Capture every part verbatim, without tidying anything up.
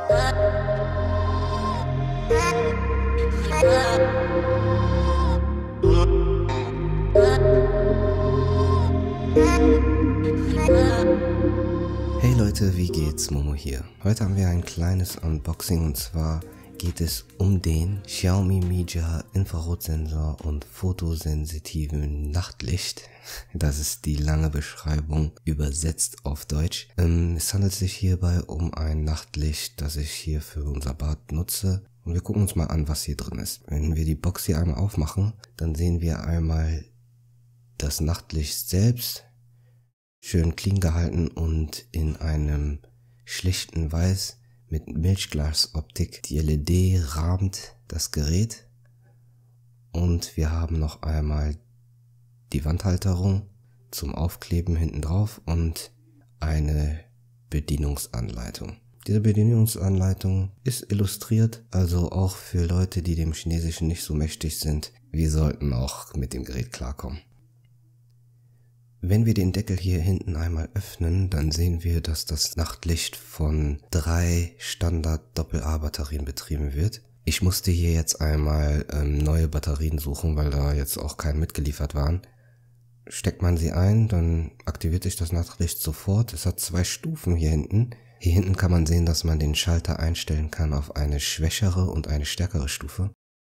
Hey Leute, wie geht's? Momo hier. Heute haben wir ein kleines Unboxing und zwar geht es um den Xiaomi Mijia Infrarotsensor und fotosensitiven Nachtlicht. Das ist die lange Beschreibung, übersetzt auf Deutsch. Ähm, es handelt sich hierbei um ein Nachtlicht, das ich hier für unser Bad nutze. Und wir gucken uns mal an, was hier drin ist. Wenn wir die Box hier einmal aufmachen, dann sehen wir einmal das Nachtlicht selbst, schön clean gehalten und in einem schlichten Weiß mit Milchglasoptik. Die L E D rahmt das Gerät und wir haben noch einmal die Wandhalterung zum Aufkleben hinten drauf und eine Bedienungsanleitung. Diese Bedienungsanleitung ist illustriert, also auch für Leute, die dem Chinesischen nicht so mächtig sind. Wir sollten auch mit dem Gerät klarkommen. Wenn wir den Deckel hier hinten einmal öffnen, dann sehen wir, dass das Nachtlicht von drei Standard-Doppel-A-Batterien betrieben wird. Ich musste hier jetzt einmal ähm, neue Batterien suchen, weil da jetzt auch keine mitgeliefert waren. Steckt man sie ein, dann aktiviert sich das Nachtlicht sofort. Es hat zwei Stufen hier hinten. Hier hinten kann man sehen, dass man den Schalter einstellen kann auf eine schwächere und eine stärkere Stufe.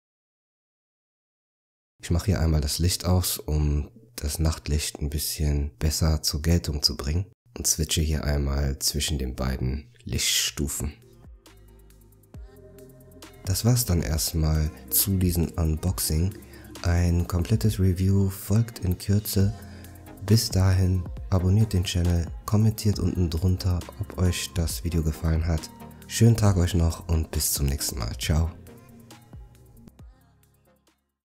Ich mache hier einmal das Licht aus, um das Nachtlicht ein bisschen besser zur Geltung zu bringen und switche hier einmal zwischen den beiden Lichtstufen. Das war's dann erstmal zu diesem Unboxing. Ein komplettes Review folgt in Kürze. Bis dahin abonniert den Channel, kommentiert unten drunter, ob euch das Video gefallen hat. Schönen Tag euch noch und bis zum nächsten Mal. Ciao.